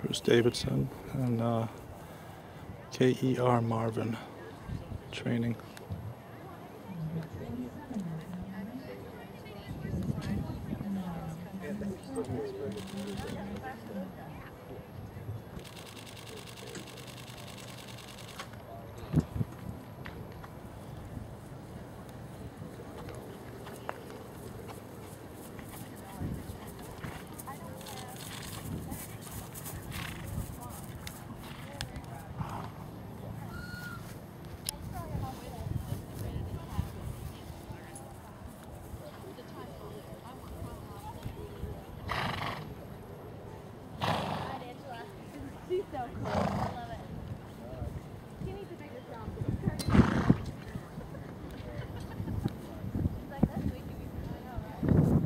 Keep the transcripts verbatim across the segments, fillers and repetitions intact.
Bruce Davidson and uh, K E R Marvin training. She's so cool. I love it. She needs a bigger job. She's like, that's way too easy. I know, right?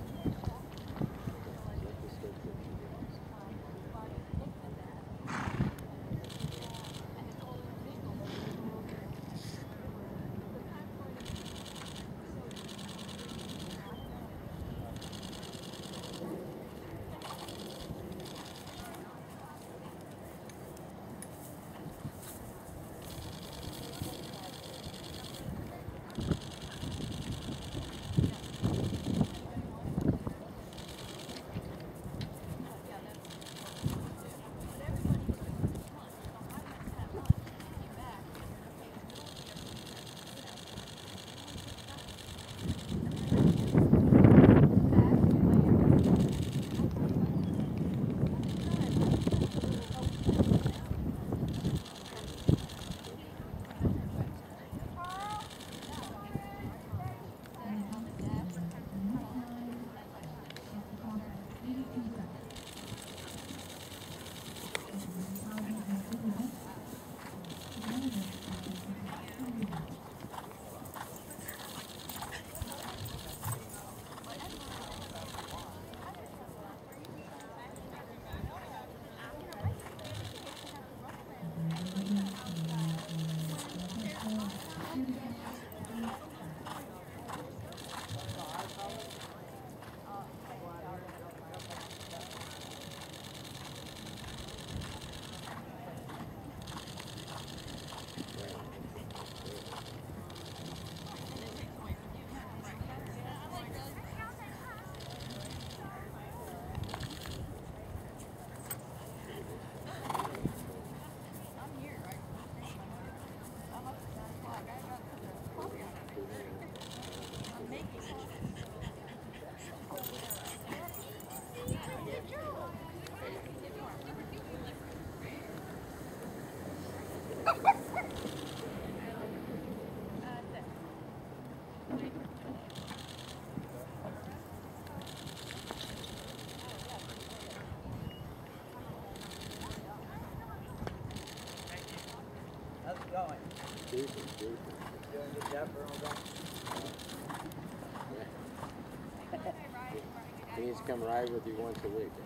How's it going? Decent, decent. Doing a good job for all that? He needs to come ride with you once a week.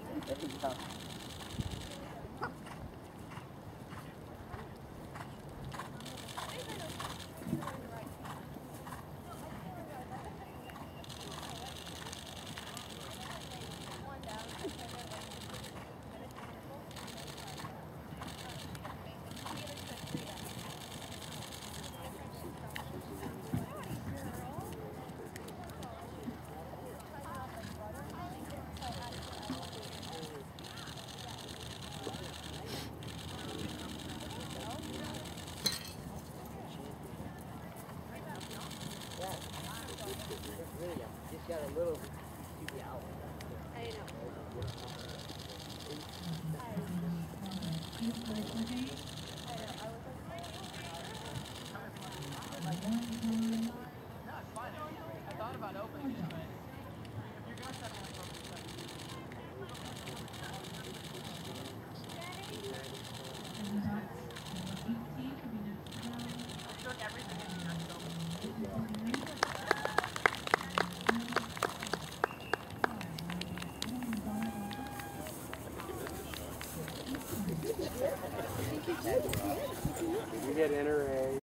Just got a little I know. Thank you.